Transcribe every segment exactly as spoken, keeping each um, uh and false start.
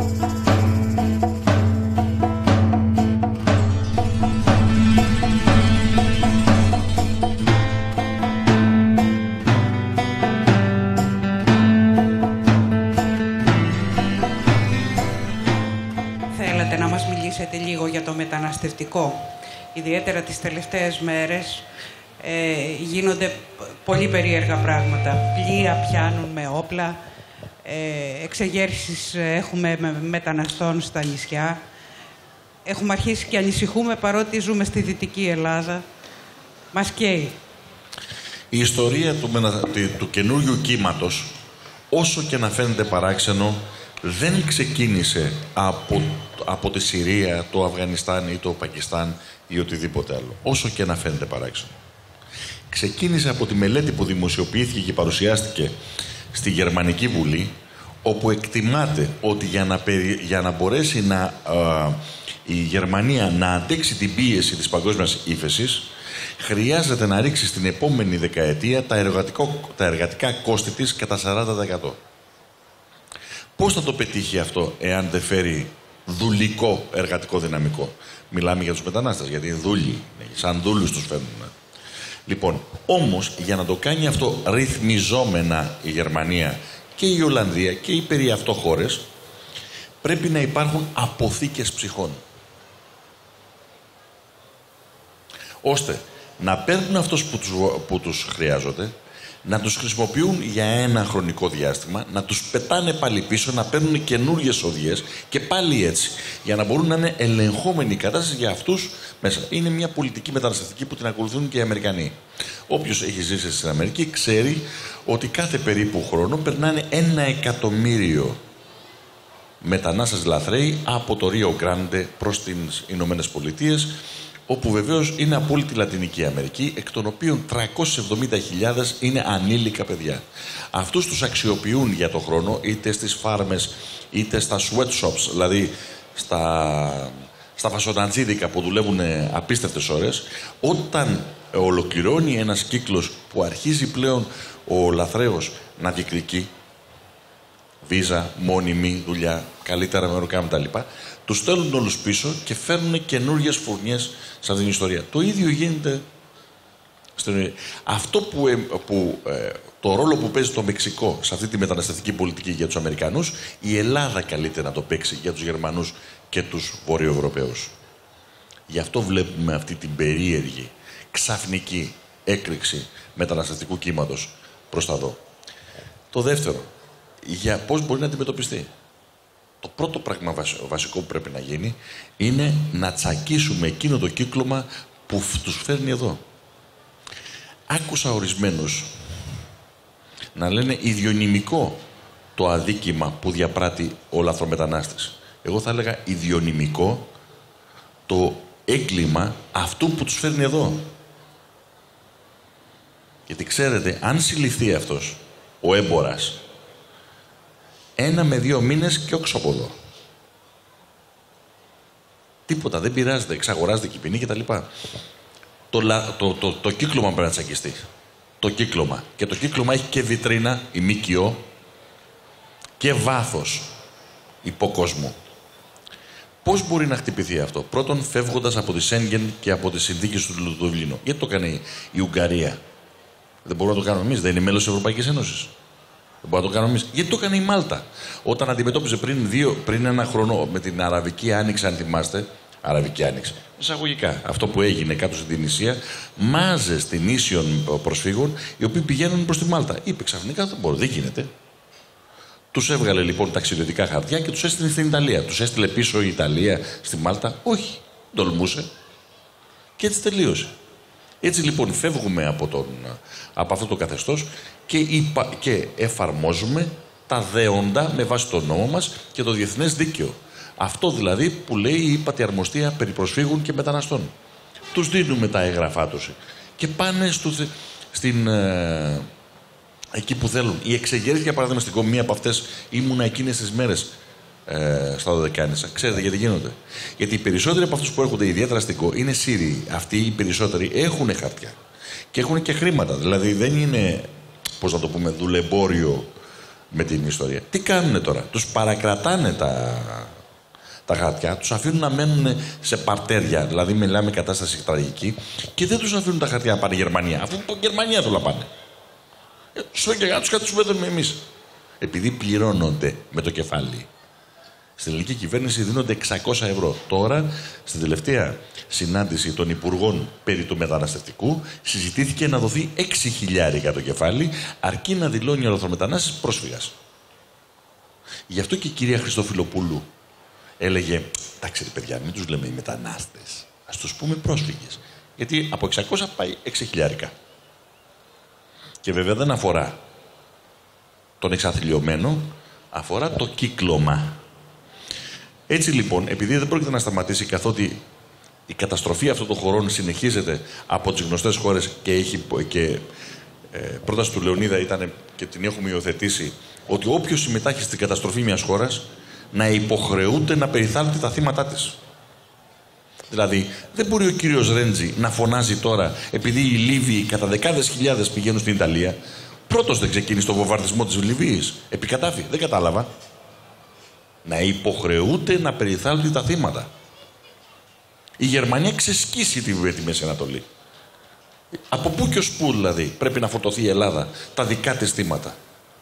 Λίγο για το μεταναστευτικό. Ιδιαίτερα τις τελευταίες μέρες ε, γίνονται πολύ περίεργα πράγματα. Πλοία πιάνουν με όπλα, ε, εξεγέρσεις έχουμε με μεταναστών στα νησιά. Έχουμε αρχίσει και ανησυχούμε παρότι ζούμε στη Δυτική Ελλάδα. Μας καίει. Η ιστορία του, του καινούριου κύματος, όσο και να φαίνεται παράξενο, δεν ξεκίνησε από, από τη Συρία, το Αφγανιστάν ή το Πακιστάν ή οτιδήποτε άλλο. Όσο και να φαίνεται παράξενο. Ξεκίνησε από τη μελέτη που δημοσιοποιήθηκε και παρουσιάστηκε στη Γερμανική Βουλή, όπου εκτιμάται ότι για να, για να μπορέσει να, α, η Γερμανία να αντέξει την πίεση της παγκόσμιας ύφεσης, χρειάζεται να ρίξει στην επόμενη δεκαετία τα, τα εργατικά κόστη της κατά σαράντα τοις εκατό. Πώς θα το πετύχει αυτό εάν δεν φέρει δουλικό εργατικό δυναμικό? Μιλάμε για τους μετανάστες, γιατί είναι δούλοι, σαν δούλους τους φέρνουν. Λοιπόν, όμως για να το κάνει αυτό ρυθμιζόμενα η Γερμανία και η Ολλανδία και οι περί αυτό χώρες, πρέπει να υπάρχουν αποθήκες ψυχών. Ώστε να παίρνουν αυτούς που τους, που τους χρειάζονται, να τους χρησιμοποιούν για ένα χρονικό διάστημα, να τους πετάνε πάλι πίσω, να παίρνουν καινούργιες οδηγίες και πάλι έτσι, για να μπορούν να είναι ελεγχόμενη η κατάσταση για αυτούς μέσα. Είναι μια πολιτική μεταναστευτική που την ακολουθούν και οι Αμερικανοί. Όποιος έχει ζήσει στην Αμερική ξέρει ότι κάθε περίπου χρόνο περνάνε ένα εκατομμύριο μετανάστες λαθρέοι από το Ρίο Γκράντε προς τις Ηνωμένες Πολιτείες, όπου βεβαίως είναι απόλυτη Λατινική Αμερική, εκ των οποίων τριακόσιες εβδομήντα χιλιάδες είναι ανήλικα παιδιά. Αυτούς τους αξιοποιούν για το χρόνο, είτε στις φάρμες, είτε στα sweatshops, δηλαδή στα, στα φασονατζίδικα που δουλεύουν απίστευτες ώρες. Όταν ολοκληρώνει ένας κύκλος που αρχίζει πλέον ο λαθρέος να διεκδικεί βίζα, μόνιμη δουλειά, καλύτερα μεροκάμα κτλ., τους στέλνουν όλους πίσω και φέρνουν καινούργιες φουρνιές σε αυτήν την ιστορία. Το ίδιο γίνεται στην... Αυτό που, ε, που, ε, το ρόλο που παίζει το Μεξικό σε αυτή τη μεταναστευτική πολιτική για τους Αμερικανούς, η Ελλάδα καλείται να το παίξει για τους Γερμανούς και τους Βορειοευρωπαίους. Γι' αυτό βλέπουμε αυτή την περίεργη, ξαφνική έκρηξη μεταναστευτικού κύματος προς τα δω. Το δεύτερο, για πώς μπορεί να αντιμετωπιστεί. Το πρώτο πράγμα βασικό που πρέπει να γίνει είναι να τσακίσουμε εκείνο το κύκλωμα που τους φέρνει εδώ. Άκουσα ορισμένους να λένε ιδιονυμικό το αδίκημα που διαπράττει ο λαθρομετανάστης. Εγώ θα έλεγα ιδιονυμικό το έγκλημα αυτού που τους φέρνει εδώ. Γιατί ξέρετε, αν συλληφθεί αυτός ο έμπορας, ένα με δύο μήνες και όξω από εδώ. Τίποτα, δεν πειράζεται, εξαγοράζεται και η ποινή κτλ. Το, το, το, το, το κύκλωμα πρέπει να τσακιστεί. Το κύκλωμα. Και το κύκλωμα έχει και βιτρίνα, η ΜΚΟ, και βάθος υποκόσμου. Πώς μπορεί να χτυπηθεί αυτό? Πρώτον, φεύγοντας από τη Σέγγεν και από τις συνθήκες του Δουβλίνου. Γιατί το έκανε η Ουγγαρία? Δεν μπορούμε να το κάνουμε εμείς, δεν είναι μέλος της Ευρωπαϊκής Ένωσης. Δεν μπορούμε να το κάνουμε εμείς. Γιατί το έκανε η Μάλτα? Όταν αντιμετώπιζε πριν, δύο, πριν ένα χρόνο με την Αραβική Άνοιξη, αν θυμάστε, Αραβική Άνοιξη, εισαγωγικά, αυτό που έγινε κάτω στην Τινησία, μάζες την ίσιων προσφύγων, οι οποίοι πηγαίνουν προς τη Μάλτα. Είπε ξαφνικά, δεν μπορεί, δεν γίνεται. Τους έβγαλε λοιπόν ταξιδιωτικά χαρτιά και τους έστειλε στην Ιταλία. Τους έστειλε πίσω η Ιταλία στη Μάλτα? Όχι. Τολμούσε. Και έτσι τελείωσε. Έτσι λοιπόν φεύγουμε από, τον, από αυτό το καθεστώς και, υπα, και εφαρμόζουμε τα δέοντα με βάση τον νόμο μας και το διεθνές δίκαιο. Αυτό δηλαδή που λέει η ύπατη αρμοστία περί προσφύγων και μεταναστών. Τους δίνουμε τα έγγραφά τους και πάνε στο, στην, ε, εκεί που θέλουν. Οι εξεγέρσεις, για παράδειγμα, στην Κομία από αυτές ήμουνα εκείνες τις μέρες ε, στα Δωδεκάνησα. Ξέρετε γιατί γίνονται? Γιατί οι περισσότεροι από αυτούς που έρχονται ιδιαίτερα στην Κο είναι Σύριοι. Αυτοί οι περισσότεροι έχουν χαρτιά και έχουν και χρήματα. Δηλαδή δεν είναι, πώς να το πούμε, δουλεμπόριο με την ιστορία. Τι κάνουνε τώρα, τους παρακρατάνε τα, τα χαρτιά, τους αφήνουν να μένουν σε παρτέρια, δηλαδή μιλάμε κατάσταση τραγική, και δεν τους αφήνουν τα χαρτιά να πάνε Γερμανία, αφού από Γερμανία όλα πάνε. Στο και τους κάτι τους παίρνουμε εμείς. Επειδή πληρώνονται με το κεφάλι. Στην ελληνική κυβέρνηση δίνονται εξακόσια ευρώ. Τώρα, στην τελευταία συνάντηση των υπουργών περί του μεταναστευτικού, συζητήθηκε να δοθεί έξι χιλιάρικα το κεφάλι, αρκεί να δηλώνει ο λαθρομετανάστης πρόσφυγας. Γι' αυτό και η κυρία Χριστοφιλοπούλου έλεγε: εντάξει, ρε παιδιά, μην τους λέμε οι μετανάστες. Ας τους πούμε πρόσφυγες. Γιατί από εξακόσια πάει έξι χιλιάρικα. Και βέβαια δεν αφορά τον εξαθλιωμένο, αφορά το κύκλωμα. Έτσι λοιπόν, επειδή δεν πρόκειται να σταματήσει, καθότι η καταστροφή αυτών των χωρών συνεχίζεται από τις γνωστές χώρες και, έχει, και ε, πρόταση του Λεωνίδα ήταν, και την έχουμε υιοθετήσει, ότι όποιος συμμετάχει στην καταστροφή μιας χώρας να υποχρεούται να περιθάλπτει τα θύματα της. Δηλαδή, δεν μπορεί ο κύριος Ρέντζι να φωνάζει τώρα, επειδή οι Λίβοι κατά δεκάδες χιλιάδες πηγαίνουν στην Ιταλία, πρώτος δεν ξεκίνησε τον βομβαρδισμό της Λιβύης. Επί κατάφη. Δεν κατάλαβα. Να υποχρεούται να περιθάλπτει τα θύματα. Η Γερμανία ξεσκίσει τη, τη Μέση Ανατολή. Από πού και ως πού δηλαδή πρέπει να φορτωθεί η Ελλάδα τα δικά της θύματα.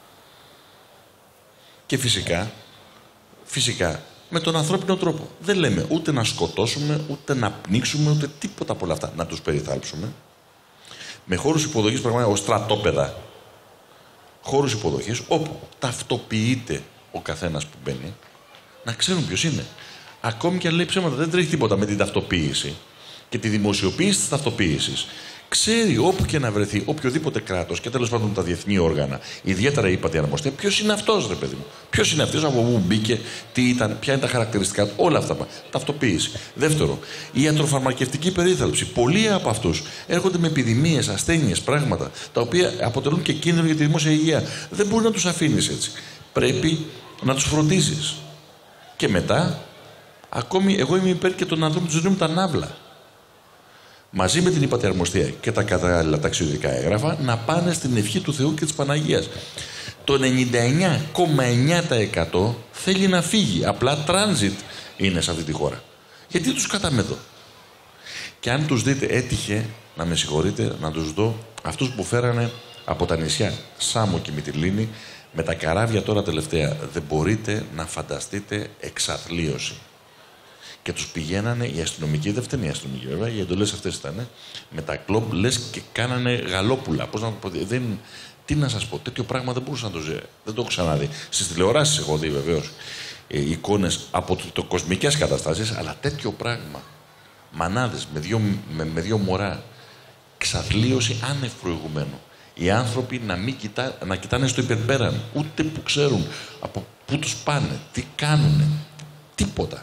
Και φυσικά, φυσικά, με τον ανθρώπινο τρόπο. Δεν λέμε ούτε να σκοτώσουμε, ούτε να πνίξουμε, ούτε τίποτα από όλα αυτά. Να τους περιθάλψουμε. Με χώρους υποδοχής, πραγματικά, ως στρατόπεδα. Χώρους υποδοχής, όπου ταυτοποιείται ο καθένας που μπαίνει, να ξέρουν ποιος είναι. Ακόμη και αν λέει ψέματα, δεν τρέχει τίποτα με την ταυτοποίηση και τη δημοσιοποίηση της ταυτοποίησης. Ξέρει όπου και να βρεθεί οποιοδήποτε κράτος και τέλος πάντων τα διεθνή όργανα, ιδιαίτερα η ΥΠΑΤΗ Αρμοστία, ποιος είναι αυτός, ρε παιδί μου. Ποιος είναι αυτός, από πού μπήκε, τι ήταν, ποια είναι τα χαρακτηριστικά του, όλα αυτά. Ταυτοποίηση. Δεύτερο, η ιατροφαρμακευτική περίθαλψη. Πολλοί από αυτούς έρχονται με επιδημίες, ασθένειες, πράγματα, τα οποία αποτελούν και κίνδυνο για τη δημόσια υγεία. Δεν μπορεί να τους αφήνεις έτσι. Πρέπει να τους φροντίζεις. Και μετά, ακόμη εγώ είμαι υπέρ και των ανθρώπων τους δίνουν τα ναύλα. Μαζί με την ΥΠΑΤΗ Αρμοστία και τα κατάλληλα ταξιδιωτικά έγγραφα να πάνε στην ευχή του Θεού και της Παναγίας. Το ενενήντα εννέα κόμμα εννέα τοις εκατό θέλει να φύγει. Απλά transit είναι σε αυτή τη χώρα. Γιατί τους κατάμε εδώ. Και αν τους δείτε, έτυχε, να με συγχωρείτε, να τους δω αυτούς που φέρανε από τα νησιά Σάμο και Μυτιλήνη με τα καράβια τώρα τελευταία. Δεν μπορείτε να φανταστείτε εξαθλίωση. Και τους πηγαίνανε, οι αστυνομικοί, δεν φταίνει οι αστυνομικοί βέβαια, οι εντολές αυτές ήταν, με τα κλόμπ, λες και κάνανε γαλόπουλα. Πώς να το πω, δεν, τι να σας πω, τέτοιο πράγμα δεν μπορούσα να το ζει, δεν το έχω ξαναδεί. Στις τηλεοράσεις έχω δει βεβαίως ε, εικόνες από το, το κοσμικές καταστάσεις, αλλά τέτοιο πράγμα, μανάδες με δύο, με, με δύο μωρά, εξαθλίωση άνευ προηγουμένου. Οι άνθρωποι να μην κοιτά, να κοιτάνε στο υπερπέραν, ούτε που ξέρουν από πού τους πάνε, τι κάνουνε, τίποτα.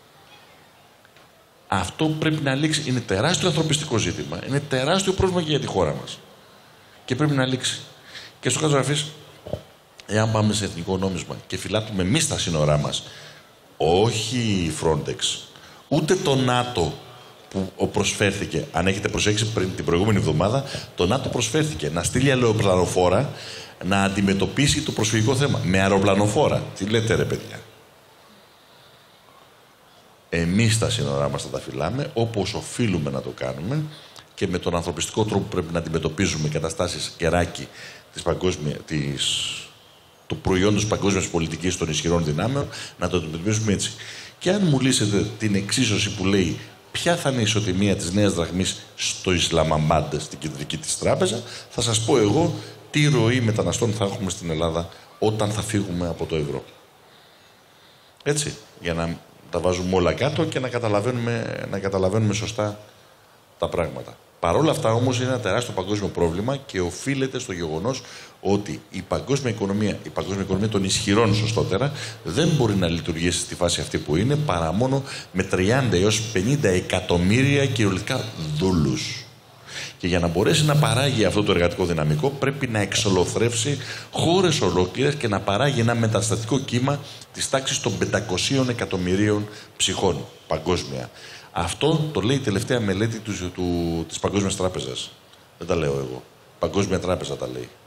Αυτό πρέπει να λήξει. Είναι τεράστιο ανθρωπιστικό ζήτημα. Είναι τεράστιο πρόβλημα και για τη χώρα μας. Και πρέπει να λήξει. Και στο κάτω γραφής, εάν πάμε σε εθνικό νόμισμα και φυλάττουμε εμείς τα σύνορά μας, όχι η Frontex, ούτε το ΝΑΤΟ που προσφέρθηκε, αν έχετε προσέξει πριν την προηγούμενη εβδομάδα, το ΝΑΤΟ προσφέρθηκε να στείλει αεροπλανοφόρα να αντιμετωπίσει το προσφυγικό θέμα. Με αεροπλανοφόρα. Τι λέτε, ρε παιδιά. Εμείς τα σύνορά μας θα τα φυλάμε όπως οφείλουμε να το κάνουμε και με τον ανθρωπιστικό τρόπο που πρέπει να αντιμετωπίζουμε καταστάσεις κεράκι της παγκόσμια, της, του προϊόντος παγκόσμιας πολιτικής των ισχυρών δυνάμεων, να το αντιμετωπίζουμε έτσι. Και αν μου λύσετε την εξίσωση που λέει ποια θα είναι η ισοτιμία της νέας δραχμής στο Ισλαμαμπάντ, στην κεντρική της τράπεζα, θα σας πω εγώ τι ροή μεταναστών θα έχουμε στην Ελλάδα όταν θα φύγουμε από το ευρώ. Έτσι, για να τα βάζουμε όλα κάτω και να καταλαβαίνουμε, να καταλαβαίνουμε σωστά τα πράγματα. Παρ' όλα αυτά όμως είναι ένα τεράστιο παγκόσμιο πρόβλημα και οφείλεται στο γεγονός ότι η παγκόσμια οικονομία, η παγκόσμια οικονομία των ισχυρών σωστότερα, δεν μπορεί να λειτουργήσει στη φάση αυτή που είναι παρά μόνο με τριάντα έως πενήντα εκατομμύρια κυριολεκτικά δούλους. Και για να μπορέσει να παράγει αυτό το εργατικό δυναμικό πρέπει να εξολοθρεύσει χώρες ολόκληρες και να παράγει ένα μεταστατικό κύμα της τάξης των πεντακοσίων εκατομμυρίων ψυχών παγκόσμια. Αυτό το λέει η τελευταία μελέτη του, του, της Παγκόσμιας Τράπεζας. Δεν τα λέω εγώ. Παγκόσμια Τράπεζα τα λέει.